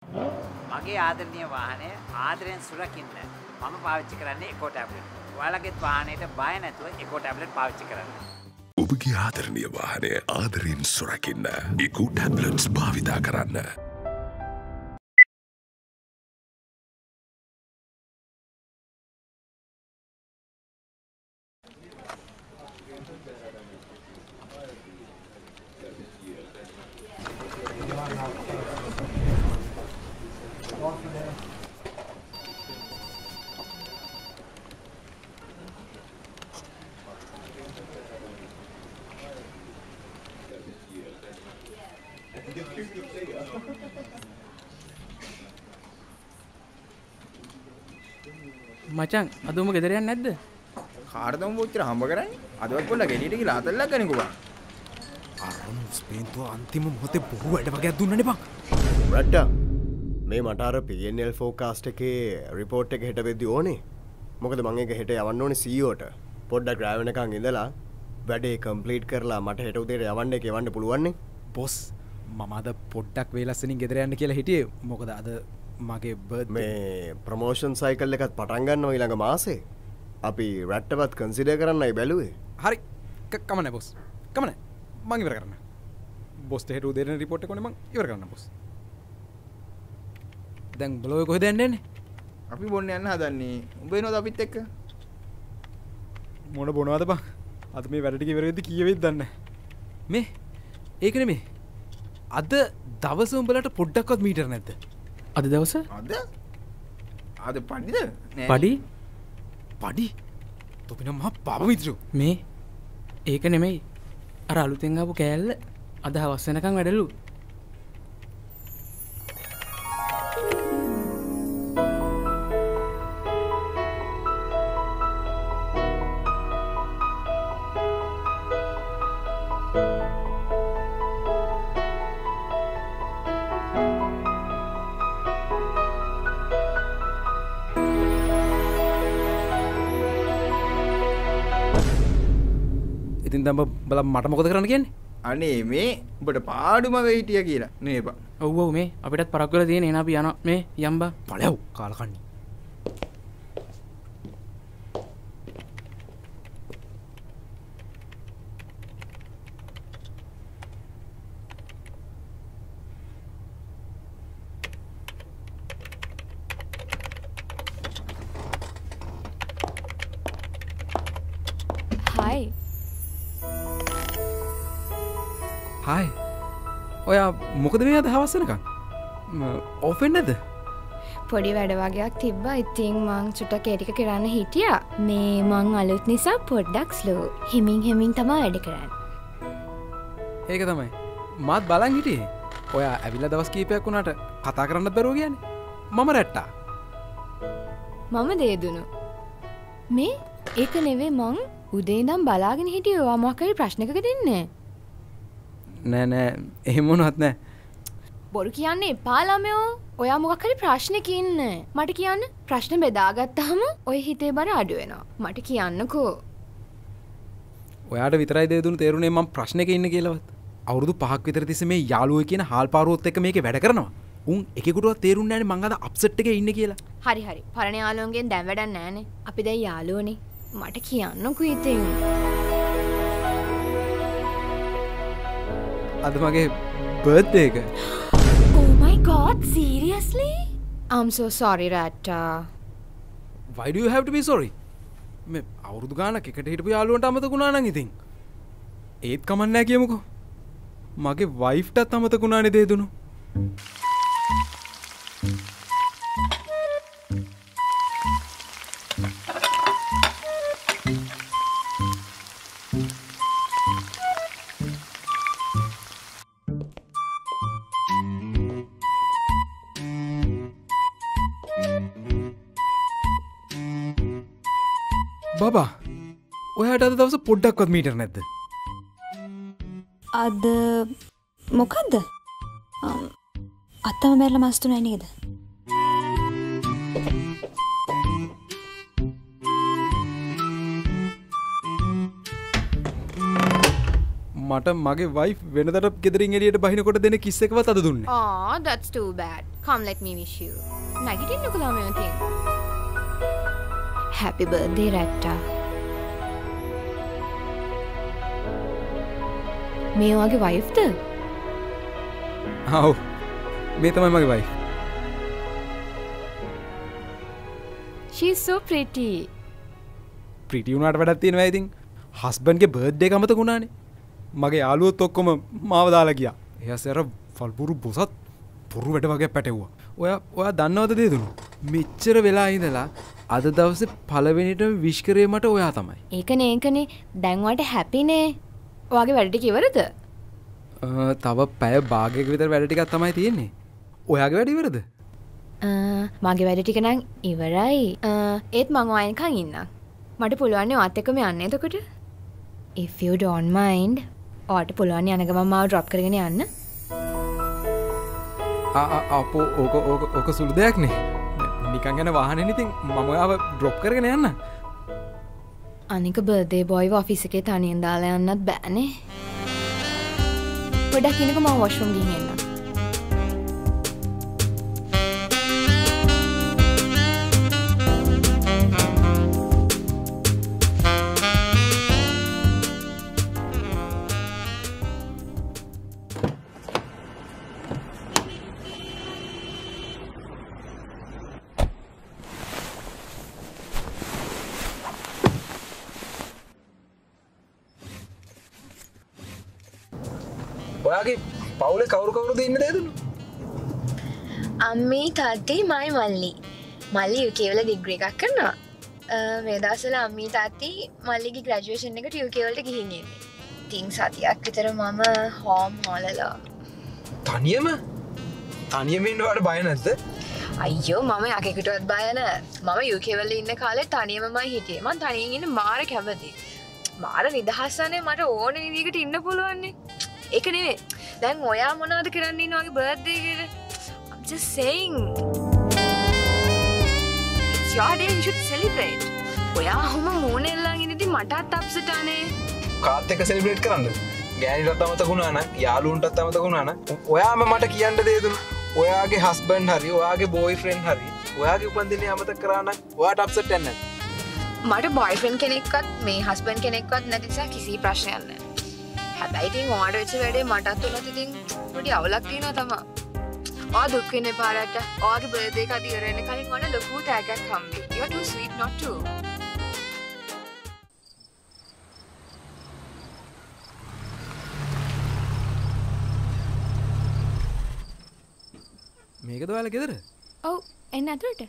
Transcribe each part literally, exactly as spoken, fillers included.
මගේ ආදරණීය වාහනය ආදරෙන් සුරකින්න මම පාවිච්චි කරන්නේ එකෝ ටැබ්ලට්. ඔයාලගේ වාහනේට බය නැතුව එකෝ ටැබ්ලට් පාවිච්චි කරන්න. ඔබගේ ආදරණීය වාහනය ආදරෙන් සුරකින්න එකෝ ටැබ්ලට්ස් භාවිතා කරන්න. මචං අද උඹ ගෙදර යන්නේ නැද්ද? කාටද උඹ උච්චර හම්බ කරන්නේ? අදවත් පොල්ලා ගෙඩියට ගිහලා අතල්ලක් ගන්නේ කොබා. අරන් ස්පේන්තුව අන්තිම මොහොතේ බොහෝ වැඩ වගේක් දුන්නනේ බං. රට්ටා මේ මට අර P N L ෆෝකාස්ට් එකේ රිපෝට් එක හෙට වෙද්දි ඕනේ. මොකද මම ඒක හෙට යවන්න ඕනේ C E O ට. පොඩ්ඩක් රැ වෙනකන් ඉඳලා වැඩේ කම්ප්ලීට් කරලා මට හෙට උදේට යවන්න එක යවන්න පුළුවන් නේ. බොස් මම අද පොඩ්ඩක් වේලස්සනින් ගෙදර යන්න කියලා හිටියේ. මොකද අද මගේ බර්ත් මේ ප්‍රමෝෂන් සයිකල් එකත් පටන් ගන්නවා ඊළඟ මාසේ. අපි රැට්ටවත් කන්සිඩර් කරන්නයි බැලුවේ. හරි කමන්නේ බොස්. කමන්නේ. මං ඉවර කරන්න. බොස්ට හෙට උදේට රිපෝට් එක ඕනේ මං ඉවර කරන්න බොස්. දැන් බ්ලොග් කොහෙද යන්නේ? අපි බොන්න යන්න හදන්නේ. උඹ එනවද අපිත් එක්ක? මොන බොනවද බං? අද මේ වැඩ ටික ඉවර වෙද්දි කීය වෙයිද දන්නේ නැහැ. මේ ඒක නෙමෙයි. අද දවස උඹලට පොඩ්ඩක්වත් මීටර නැද්ද? අද දවස? අද? අද පඩිද? නෑ. පඩි? පඩි? තොපින මහා පාප මිත්‍රෝ. මේ ඒක නෙමෙයි. අර අලුතෙන් ආපු කෑල්ල අද හවස් වෙනකන් වැඩලු. ඉතින් දැන් බල මට මොකද කරන්න කියන්නේ? අනේ මේ උඹට පාඩුම වෙයි හිටියා කියලා නේ බං. ඔව් ඔව් මේ අපිටත් පරක් වෙලා තියෙන එන අපි යනවා මේ යම්බා. පළයව් කාලකන්නි. හයි. හායි. ඔයා මොකද මේ අද හවස් වෙනකන්? ඔෆ් වෙන්නේ නැද්ද? පොඩි වැඩ වගේක් තිබ්බා. ඉතින් මං චුට්ටක් ඒ ටික කරන්න හිටියා. මේ මං අලුත් නිසා පොඩ්ඩක් ස්ලෝ. හිමින් හිමින් තමයි වැඩ කරන්නේ. ඒක තමයි. මාත් බලන් හිටියේ. ඔයා ඇවිල්ලා දවස් කීපයක් වුණාට කතා කරන්නත් බැරුව ගියානේ. මම රැට්ටා. මම දේදුණු. මේ ඒක නෙවෙයි මං උදේ ඉඳන් බලාගෙන හිටියේ. ඔයා මොකක් හරි ප්‍රශ්නයකට ඉන්නේ. නෑ නෑ එහෙම මොනවත් නෑ. බොරු කියන්න එපා ළමයෝ. ඔයා මොකක් හරි ප්‍රශ්නක ඉන්නේ. මට කියන්න ප්‍රශ්න බෙදාගත්තාම ඔය හිතේ බර අඩු වෙනවා. මට කියන්නකෝ. ඔයාට විතරයි දෙදුණු තේරුනේ මම ප්‍රශ්නයක ඉන්නේ කියලාවත්. අවුරුදු පහක් විතර තිස්සේ මේ යාළුවෝ කියන හාල්පාරුවොත් එක්ක මේකේ වැඩ කරනවා. උන් එකෙකුටවත් තේරුන්නේ නැනේ මං අද අප්සෙට් එකේ ඉන්නේ කියලා. හරි හරි. පරණ යාළුවන්ගෙන් දැන් වැඩක් නැහනේ. අපි දැන් යාළුවෝනේ. මට කියන්නකෝ ඉතින්. අද මගේ බර්ත්ඩේ එක. Oh my god, seriously? I'm so sorry, Ratta. Why do you have to be sorry? මේ අවුරුදු ගානක් එකට හිටපු යාළුවන්ට අමතක වුණා නම් ඉතින් ඒත් කමක් නැහැ කියමුකෝ. මගේ වයිෆ්ටත් අමතක වුණානේ දෙදුණු. බබා ඔයාට අද දවස පොඩ්ඩක්වත් මීටර නැද්ද? අද මොකද්ද? අත්තම මැරලා මාස තුනයි නේද? මට මගේ වයිෆ් වෙනදට ගෙදරින් එළියට බහිනකොට දෙන කිස් එකවත් අද දුන්නේ. Oh, that's too bad. Come, let me wish you. නැගිටින්නකෝ ළමයෝ තින්. Happy birthday, Ratta. මේ වගේ වයිෆ්ද? ආව්. මේ තමයි මගේ වයිෆ්. She's so pretty. ප්‍රීටි වුණාට වැඩක් තියෙනවා ඉතින්. හස්බන්ඩ්ගේ බර්ත්ඩේ එක අමතක වුණානේ. මගේ යාළුවොත් ඔක්කොම මාව දාලා ගියා. එයාසර ෆල්පුරු බොසත් පුරු වැඩ වගේ පැටවුවා. ඔයා ඔයා දන්නවද දේදුණු? මෙච්චර වෙලා ඉඳලා අද දවසේ පළවෙනිට විශ් කරේ මට ඔයා තමයි. ඒකනේ ඒකනේ. දැන් වට හැපිනේ. ඔයාගේ වැඩ ටික ඉවරද? තව පැය භාගයක විතර වැඩ ටිකක් තමයි තියෙන්නේ. ඔයාගේ වැඩ ඉවරද? මගේ වැඩ ටික නම් ඉවරයි. ඒත් මං ඔයන්කන් ඉන්නම්. මට පුළුවන් ඔයත් එක්කම යන්න එතකොට. If you don't mind, ඔයාට පුළුවන් යන ගමන් මාව drop කරගෙන යන්න. ආ ආ අපෝ ඕක ඕක ඕක සුළු දෙයක් නේ. නිකන් යන වාහනේ ඉතින් මම ඔයාව drop කරගෙන යන්න. අනික බර්ත්ඩේ බොයිව ඔෆිස් එකේ තනියෙන් දාලා යන්නත් බෑනේ. පොඩ්ඩක් ඉන්නකෝ මම වොෂ්රූම් ගිහින් එන්නම්. ඔයාගේ පවුලේ කවුරු කවුරුද ඉන්නේ දේදුණු? අම්මී තාත්තී මයි මල්ලි. මල්ලි යු කේ වල ඩිග්‍රී එකක් කරනවා. මේ දවස්වල අම්මී තාත්තී මල්ලිගේ ග්‍රැජුවේෂන් එකට යු කේ වලට ගිහින් ඉන්නේ. ඉතින් සතියක් විතර මම හෝම් හොලලා. තනියම? තනියම ඉන්නවට බය නැද්ද? අයියෝ මම යකෙකුටවත් බය නැහැ. මම යු කේ වල ඉන්න කාලේ තනියමමයි හිටියේ. මං තනියෙන් ඉන්න මාර කැමතියි. මාර නිදහසනේ මට ඕන විදිහකට ඉන්න පුළුවන් නේ. ඒක නෙවෙයි. දැන් ඔයා මොනවද කරන්න ඉන්නේ වගේ බර්ත්ඩේ එකට? I'm just saying. It's your day, you should celebrate. ඔයා ඔහොම මූණෙන් ළඟ ඉඳි මටත් අප්සෙට් ආනේ. කාත් එක්ක සෙලිබ්‍රේට් කරන්නද? ගෑනිටත් අමතක වුණා නම්, යාළුවන්ටත් අමතක වුණා නම්, ඔයාම මට කියන්න දේදුණු. ඔයාගේ හස්බන්ඩ් හරි, ඔයාගේ බෝයිෆ්‍රෙන්ඩ් හරි, ඔයාගේ උපන්දිනේ අමතක කරා නම් ඔයාට අප්සෙට් වෙන්නේ නැද්ද? මට බොයිෆ්‍රෙන්ඩ් කෙනෙක්වත් මේ හස්බන්ඩ් කෙනෙක්වත් නැති නිසා කිසි ප්‍රශ්නයක් නැහැ. හැබැයි ඉතින් ඔයාට වෙච්ච වැඩේ මටත් උනත් ඉතින් පොඩි අවුලක් තියෙනවා තමයි. ඔයා දුක් වෙන්න එපා රට. ඔයාගේ බර්ත්ඩේ එක අද ඉවර වෙන කලින් ඔයාට ලොකු ටැග් එකක් හම්බෙයි. You are too sweet not to. මේකද ඔයාලා ගෙදර? ඔව් එන්න ඇතුළට.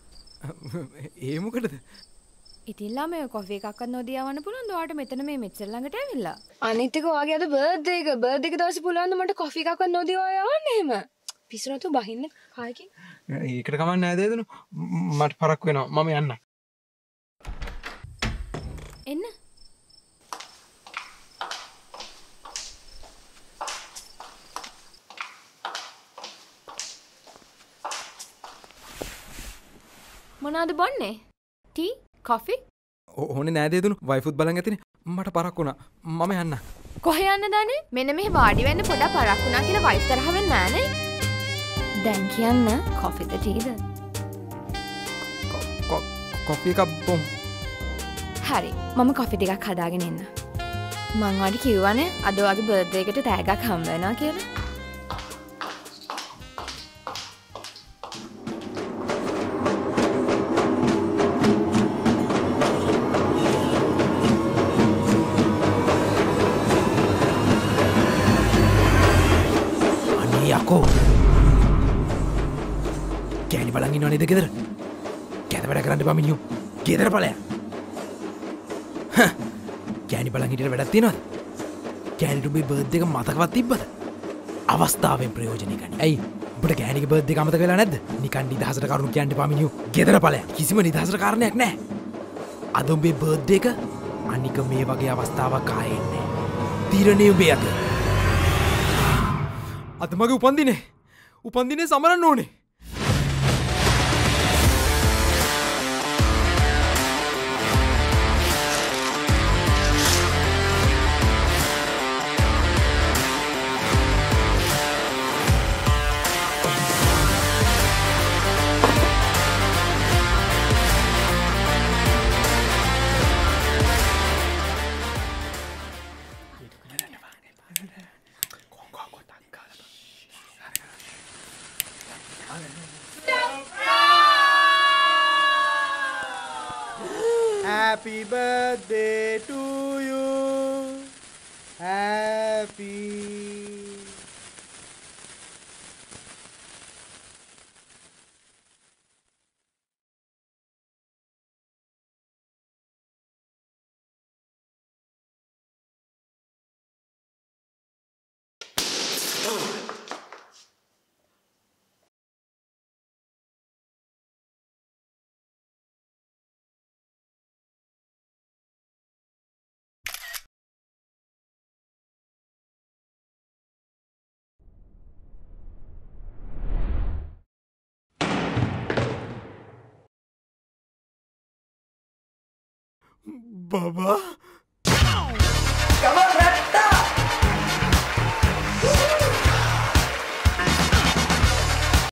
ඒ මොකටද? ඉතින් ළමයි කොෆි එකක්වත් නොදී යවන්න පුළුවන්ද ඔයාට මෙතන මේ මෙච්චර ළඟට ඇවිල්ලා? අනිත් එක ඔයාගේ අද බර්ත්ඩේ එක. බර්ත්ඩේ එක දවසේ පුළුවන්ද මට කොෆි එකක්වත් නොදී ඔයා යවන්න එහෙම? පිස්සු නැතුව බහින්න කායකින්. ඒකට කමක් නැහැ දේදුණු. මට පරක් වෙනවා. මම යන්න. එන්න. මොනවද බොන්නේ? ටී? කොෆි? ඕනේ නෑ දේදුණු. වයිෆුත් බලන් ඇතිනේ. මට පරක් වුණා. මම යන්න. කොහේ යන්න දන්නේ? මෙන්න මෙහෙ වාඩි වෙන්න පොඩක් පරක් වුණා කියලා වයිෆ් තරහ වෙන්නේ නෑනේ. දැන් කියන්න කොෆිද ටීද? කොෆි එකක් බොමු. හරි. මම කොෆි ටිකක් හදාගෙන එන්න. මං ඔයාලට කිව්වනේ අද ඔයාගේ බර්ත්ඩේ එකට ටැග් එකක් හම්බ වෙනවා කියලා. යකෝ කෑනි බලන් ඉන්නව නේද ගෙදර? කෑද වැඩ කරන්න එපා මිනිහෝ. ගෙදර ඵලයන්. කෑනි බලන් හිටියට වැඩක් තියනවද? කෑනිට උඹේ බර්ත්ඩේ එක මතකවත් තිබ්බද? අවස්ථාවෙන් ප්‍රයෝජනෙ ගනි. ඇයි? උඹට කෑනිගේ බර්ත්ඩේ එක අමතක වෙලා නැද්ද? නිකන් නිදහසට කරුණු කියන්න එපා මිනිහෝ. ගෙදර ඵලයන්. කිසිම නිදහසට කාරණයක් නැහැ. අද උඹේ බර්ත්ඩේ එක අනික මේ වගේ අවස්ථාවක් ආයේ නැහැ. තීරණේ උඹේ අත. අද මගේ උපන්දිනේ උපන්දිනේ සමරන්න ඕනේ. Happy birthday to you. Happy. Baba. Come on, Ratta!